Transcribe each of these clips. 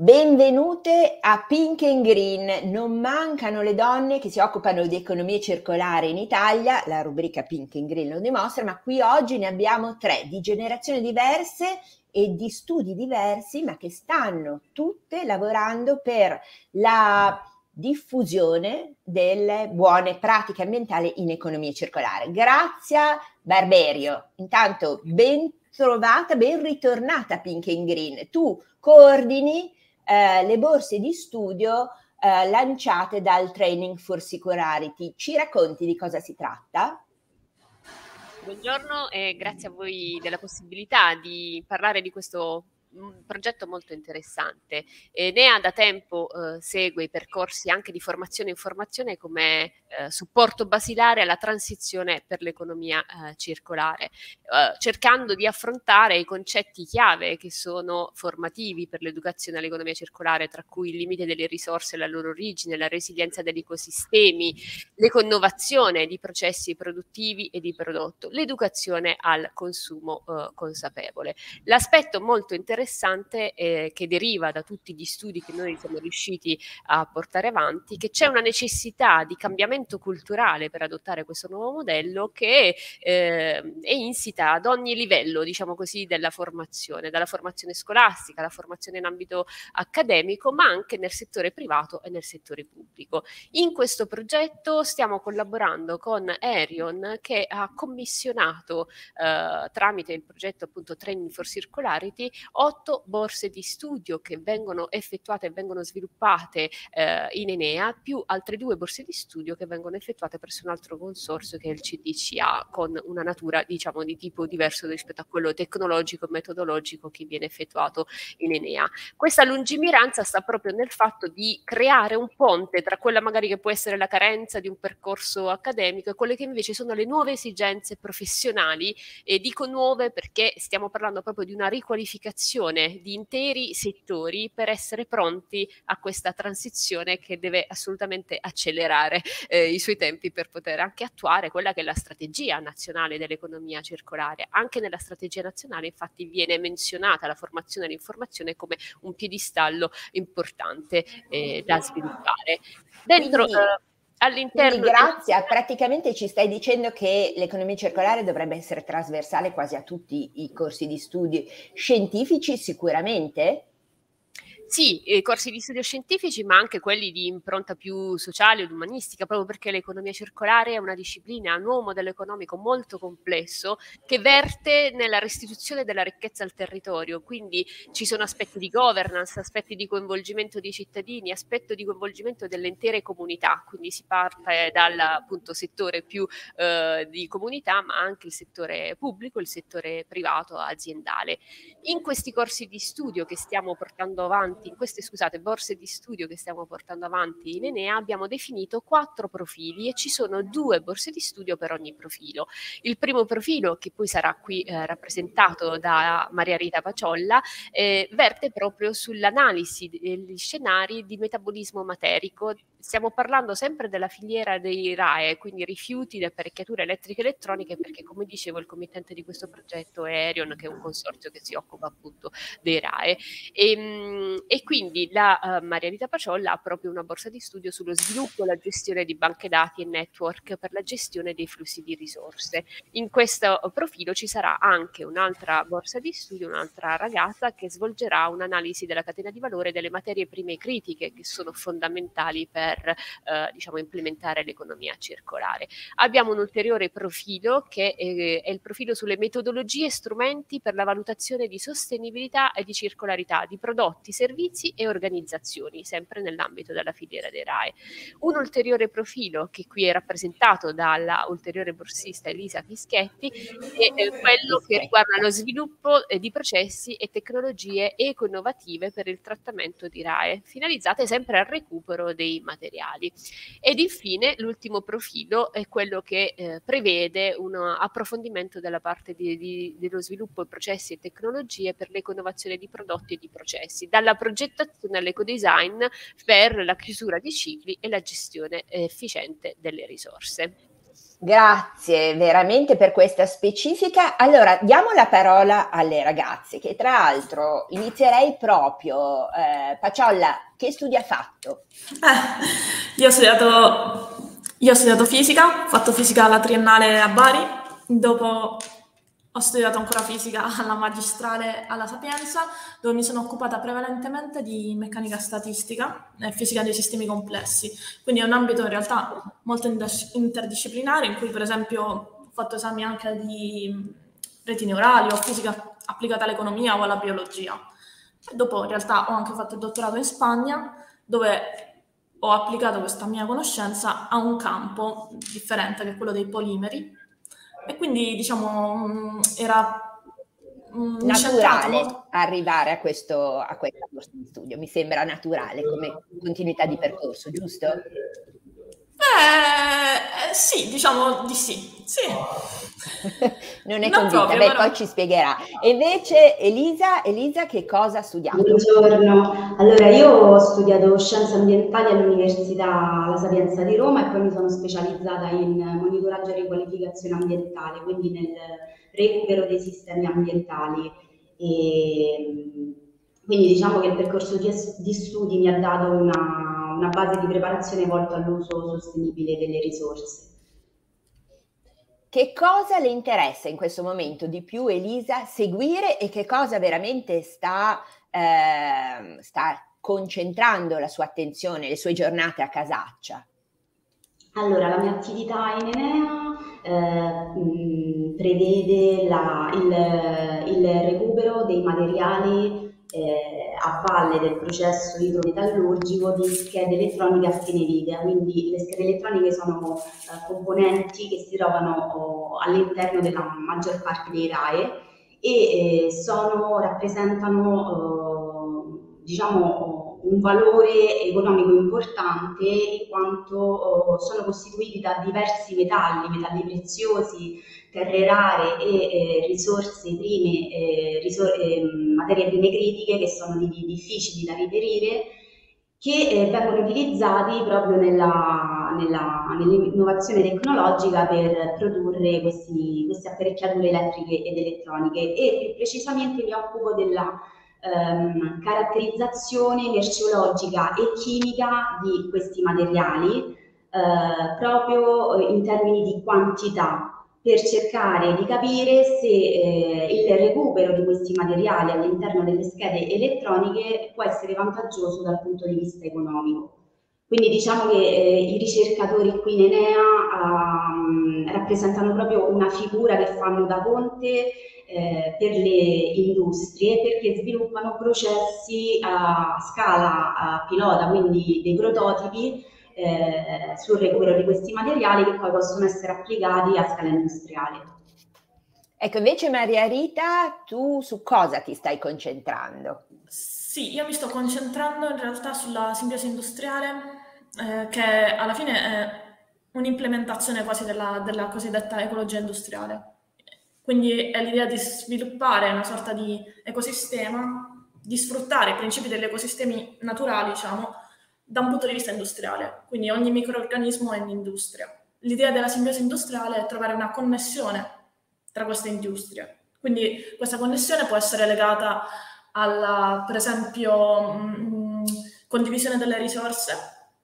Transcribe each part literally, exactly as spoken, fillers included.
Benvenute a Pink and Green. Non mancano le donne che si occupano di economia circolare in Italia, la rubrica Pink and Green lo dimostra, ma qui oggi ne abbiamo tre di generazioni diverse e di studi diversi, ma che stanno tutte lavorando per la diffusione delle buone pratiche ambientali in economia circolare. Grazia Barberio, intanto ben trovata, ben ritornata a Pink and Green. Tu coordini eh, le borse di studio eh, lanciate dal Training for Circularity. Ci racconti di cosa si tratta? Buongiorno e grazie a voi della possibilità di parlare di questo mh, progetto molto interessante. Enea da tempo eh, segue i percorsi anche di formazione e informazione come eh, supporto basilare alla transizione per l'economia eh, circolare, eh, cercando di affrontare i concetti chiave che sono formativi per l'educazione all'economia circolare, tra cui il limite delle risorse, la loro origine, la resilienza degli ecosistemi, l'econnovazione di processi produttivi e di prodotto, l'educazione al consumo eh, consapevole. L'aspetto molto interessante eh, che deriva da tutti gli studi che noi siamo riusciti a portare avanti, che c'è una necessità di cambiamento culturale per adottare questo nuovo modello che eh, è insita ad ogni livello, diciamo così, della formazione, dalla formazione scolastica, alla formazione in ambito accademico, ma anche nel settore privato e nel settore pubblico. In questo progetto stiamo collaborando con Erion, che ha commissionato eh, tramite il progetto appunto Training for Circularity otto borse di studio che vengono effettuate e vengono sviluppate eh, in Enea, più altre due borse di studio che vengono effettuate presso un altro consorzio che è il C D C A, con una natura diciamo di tipo diverso rispetto a quello tecnologico e metodologico che viene effettuato in Enea. Questa lungimiranza sta proprio nel fatto di creare un ponte tra quella magari che può essere la carenza di un percorso accademico e quelle che invece sono le nuove esigenze professionali, e dico nuove perché stiamo parlando proprio di una riqualificazione di interi settori per essere pronti a questa transizione che deve assolutamente accelerare eh, i suoi tempi per poter anche attuare quella che è la strategia nazionale dell'economia circolare. Anche nella strategia nazionale infatti viene menzionata la formazione e l'informazione come un piedistallo importante eh, da sviluppare. Dentro Quindi, eh, quindi all'interno del... Grazia, praticamente ci stai dicendo che l'economia circolare dovrebbe essere trasversale quasi a tutti i corsi di studi scientifici, sicuramente? Sì, eh, corsi di studio scientifici, ma anche quelli di impronta più sociale ed umanistica, proprio perché l'economia circolare è una disciplina, un nuovo modello economico molto complesso che verte nella restituzione della ricchezza al territorio. Quindi ci sono aspetti di governance, aspetti di coinvolgimento dei cittadini, aspetti di coinvolgimento delle intere comunità. Quindi si parte dal appunto settore più eh, di comunità, ma anche il settore pubblico, il settore privato, aziendale. In questi corsi di studio che stiamo portando avanti, in queste scusate, borse di studio che stiamo portando avanti in Enea, abbiamo definito quattro profili e ci sono due borse di studio per ogni profilo. Il primo profilo, che poi sarà qui eh, rappresentato da Maria Rita Paciolla, eh, verte proprio sull'analisi degli scenari di metabolismo materico. Stiamo parlando sempre della filiera dei R A E, quindi rifiuti di apparecchiature elettriche e elettroniche, perché come dicevo il committente di questo progetto è Erion, che è un consorzio che si occupa appunto dei R A E. E, e quindi la uh, Maria Rita Paciolla ha proprio una borsa di studio sullo sviluppo e la gestione di banche dati e network per la gestione dei flussi di risorse. In questo profilo ci sarà anche un'altra borsa di studio, un'altra ragazza che svolgerà un'analisi della catena di valore delle materie prime critiche che sono fondamentali per per eh, diciamo, implementare l'economia circolare. Abbiamo un ulteriore profilo che è, è il profilo sulle metodologie e strumenti per la valutazione di sostenibilità e di circolarità di prodotti, servizi e organizzazioni, sempre nell'ambito della filiera dei R A E. Un ulteriore profilo, che qui è rappresentato dalla ulteriore borsista Elisa Fischetti, è eh, quello che riguarda lo sviluppo eh, di processi e tecnologie eco-innovative per il trattamento di R A E, finalizzate sempre al recupero dei materiali. Ed infine l'ultimo profilo è quello che eh, prevede un approfondimento della parte di, di, dello sviluppo di processi e tecnologie per l'eco-innovazione di prodotti e di processi, dalla progettazione all'ecodesign per la chiusura di cicli e la gestione efficiente delle risorse. Grazie veramente per questa specifica. Allora, diamo la parola alle ragazze, che tra l'altro inizierei proprio. Eh, Paciolla, che studi ha fatto? Eh, io ho studiato, io ho studiato fisica, ho fatto fisica alla triennale a Bari, dopo ho studiato ancora fisica alla magistrale alla Sapienza, dove mi sono occupata prevalentemente di meccanica statistica e fisica dei sistemi complessi. Quindi è un ambito in realtà molto interdisciplinare, in cui per esempio ho fatto esami anche di reti neurali o fisica applicata all'economia o alla biologia. E dopo in realtà ho anche fatto il dottorato in Spagna, dove ho applicato questa mia conoscenza a un campo differente, che è quello dei polimeri. E quindi, diciamo, era naturale molto... arrivare a questo a questa borsa di studio, mi sembra naturale come continuità di percorso, giusto? Eh, sì, diciamo di sì, sì. Non è non convinta, proprio, beh, però... poi ci spiegherà. E invece Elisa, Elisa che cosa ha studiato? Buongiorno, allora io ho studiato scienze ambientali all'Università La Sapienza di Roma e poi mi sono specializzata in monitoraggio e riqualificazione ambientale, quindi nel recupero dei sistemi ambientali. E quindi diciamo che il percorso di, di studi mi ha dato una, una base di preparazione volta all'uso sostenibile delle risorse. Che cosa le interessa in questo momento di più, Elisa, seguire e che cosa veramente sta, eh, sta concentrando la sua attenzione, le sue giornate a casaccia? Allora, la mia attività in Enea eh, mh, prevede la, il, il recupero dei materiali eh, a valle del processo idrometallurgico di schede elettroniche a fine vita. Quindi le schede elettroniche sono eh, componenti che si trovano oh, all'interno della maggior parte dei R A E e eh, sono, rappresentano eh, diciamo un valore economico importante in quanto oh, sono costituiti da diversi metalli, metalli preziosi, terre rare e eh, risorse prime, eh, risor- eh, materie prime critiche che sono di, di difficili da reperire, che eh, vengono utilizzati proprio nella, nella, nell'innovazione tecnologica per produrre questi, queste apparecchiature elettriche ed elettroniche e più precisamente mi occupo della ehm, caratterizzazione merceologica e chimica di questi materiali eh, proprio in termini di quantità, per cercare di capire se eh, il recupero di questi materiali all'interno delle schede elettroniche può essere vantaggioso dal punto di vista economico. Quindi diciamo che eh, i ricercatori qui in Enea um, rappresentano proprio una figura che fanno da ponte eh, per le industrie, perché sviluppano processi a scala a pilota, quindi dei prototipi Eh, sul recupero di questi materiali che poi possono essere applicati a scala industriale. Ecco, invece Maria Rita, tu su cosa ti stai concentrando? Sì, io mi sto concentrando in realtà sulla simbiosi industriale, eh, che alla fine è un'implementazione quasi della, della cosiddetta ecologia industriale. Quindi è l'idea di sviluppare una sorta di ecosistema, di sfruttare i principi degli ecosistemi naturali, diciamo, da un punto di vista industriale, quindi ogni microorganismo è un'industria. L'idea della simbiosi industriale è trovare una connessione tra queste industrie, quindi questa connessione può essere legata alla, per esempio, mh, condivisione delle risorse,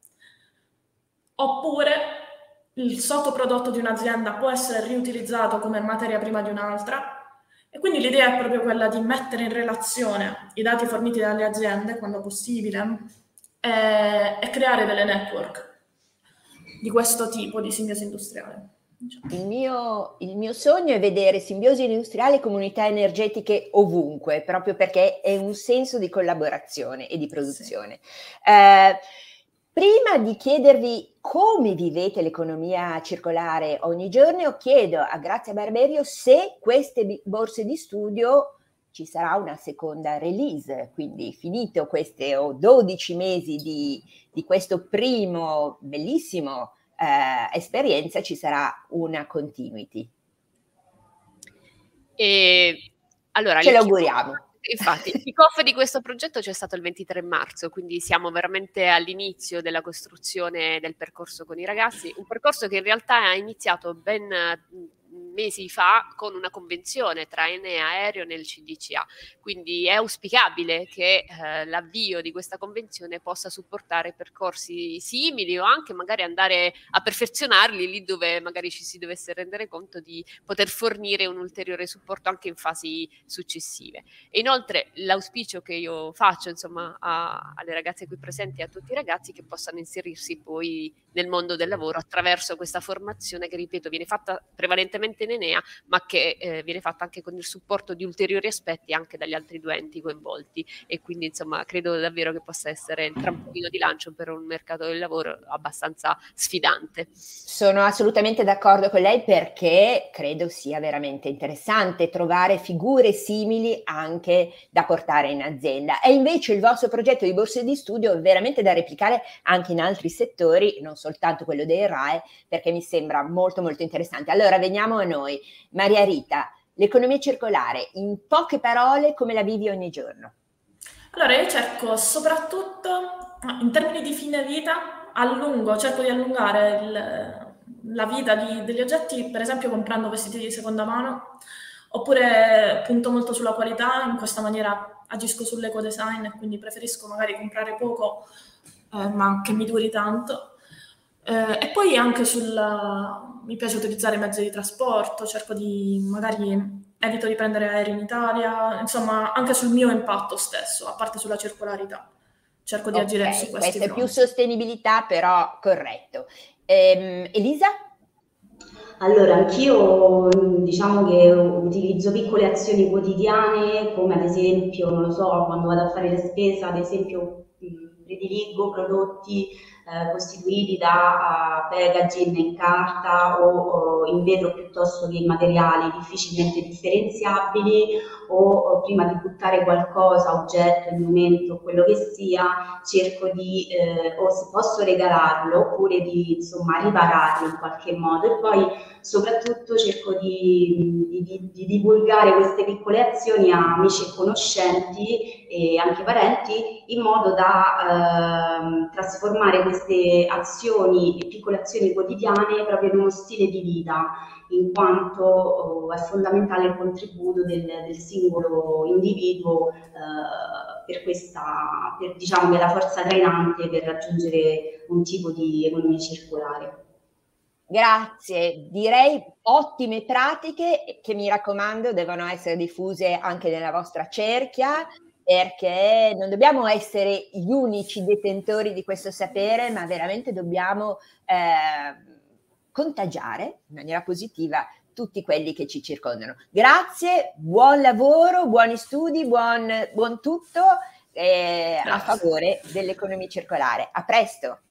oppure il sottoprodotto di un'azienda può essere riutilizzato come materia prima di un'altra, e quindi l'idea è proprio quella di mettere in relazione i dati forniti dalle aziende, quando possibile, e creare delle network di questo tipo di simbiosi industriale. Il mio, il mio sogno è vedere simbiosi industriali e comunità energetiche ovunque, proprio perché è un senso di collaborazione e di produzione. Sì. Eh, prima di chiedervi come vivete l'economia circolare ogni giorno, chiedo a Grazia Barberio se queste borse di studio ci sarà una seconda release, quindi finito queste oh, dodici mesi di, di questo primo bellissimo eh, esperienza, ci sarà una continuity. E allora, ce l'auguriamo. Infatti, il kick-off di questo progetto c'è stato il ventitré marzo, quindi siamo veramente all'inizio della costruzione del percorso con i ragazzi, un percorso che in realtà ha iniziato ben mesi fa con una convenzione tra Enea e Aereo nel C D C A, quindi è auspicabile che eh, l'avvio di questa convenzione possa supportare percorsi simili o anche magari andare a perfezionarli lì dove magari ci si dovesse rendere conto di poter fornire un ulteriore supporto anche in fasi successive. E inoltre l'auspicio che io faccio insomma a, alle ragazze qui presenti e a tutti i ragazzi che possano inserirsi poi nel mondo del lavoro attraverso questa formazione che, ripeto, viene fatta prevalentemente in Enea, ma che eh, viene fatta anche con il supporto di ulteriori aspetti anche dagli altri due enti coinvolti, e quindi insomma credo davvero che possa essere il trampolino di lancio per un mercato del lavoro abbastanza sfidante. Sono assolutamente d'accordo con lei, perché credo sia veramente interessante trovare figure simili anche da portare in azienda. E invece il vostro progetto di borse di studio è veramente da replicare anche in altri settori, non soltanto quello dei R A E, perché mi sembra molto molto interessante. Allora veniamo a noi. Maria Rita, l'economia circolare, in poche parole come la vivi ogni giorno? Allora io cerco soprattutto in termini di fine vita, allungo, cerco di allungare il, la vita di, degli oggetti, per esempio comprando vestiti di seconda mano, oppure punto molto sulla qualità, in questa maniera agisco sull'eco-design e quindi preferisco magari comprare poco eh, ma che mi duri tanto. Eh, e poi anche sul, mi piace utilizzare mezzi di trasporto, cerco di, magari evito di prendere aerei in Italia, insomma anche sul mio impatto stesso, a parte sulla circolarità, cerco di okay, agire su questi questa è fronti. più sostenibilità, però corretto. Ehm, Elisa? Allora, anch'io diciamo che utilizzo piccole azioni quotidiane, come ad esempio, non lo so, quando vado a fare la spesa, ad esempio prediligo prodotti eh, costituiti da uh, packaging in carta o, o in vetro piuttosto che in materiali difficilmente differenziabili, o, o prima di buttare qualcosa, oggetto, indumento, quello che sia, cerco di eh, o se posso regalarlo oppure di insomma ripararlo in qualche modo, e poi soprattutto cerco di, di, di divulgare queste piccole azioni a amici e conoscenti e anche parenti, in modo da eh, trasformare queste azioni, piccole azioni quotidiane, proprio in uno stile di vita, in quanto oh, è fondamentale il contributo del, del singolo individuo eh, per questa, per, diciamo che è la forza trainante per raggiungere un tipo di economia circolare. Grazie, direi ottime pratiche che, mi raccomando, devono essere diffuse anche nella vostra cerchia, perché non dobbiamo essere gli unici detentori di questo sapere, ma veramente dobbiamo eh, contagiare in maniera positiva tutti quelli che ci circondano. Grazie, buon lavoro, buoni studi, buon, buon tutto eh, a favore dell'economia circolare. A presto!